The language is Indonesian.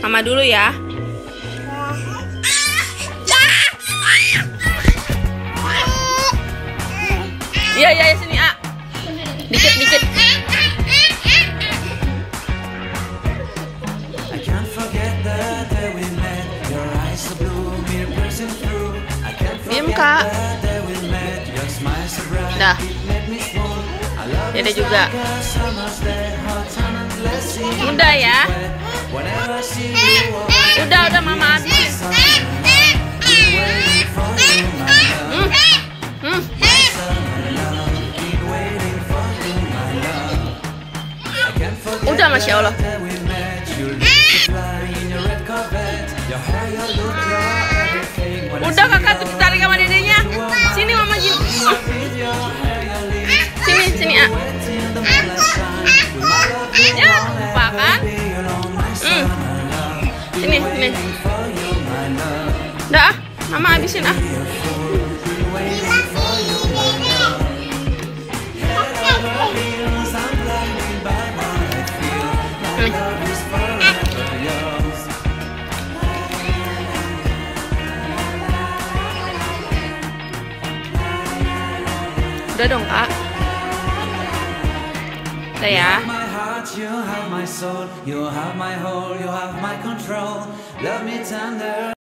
Mama dulu ya. Iya sini A. Dikit. Diam Kak. Dah. Dede juga. Udah ya. Udah Mama habis. Udah, Masya Allah. Udah Kakak tuh ditarik sama dedenya. Sini Mama gini. Sini A. Ya lupa kan. Sini. Udah Mama habisin ah. Udah dong Kak. Udah ya. You have my soul, you have my whole, you have my control. Love me tender.